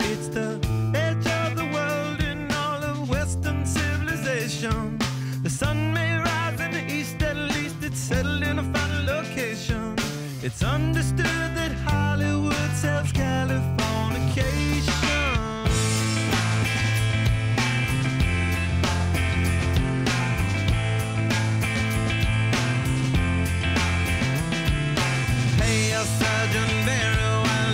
It's the edge of the world in all of Western civilization. The sun may rise in the east, at least it's settled in a final location. It's understood that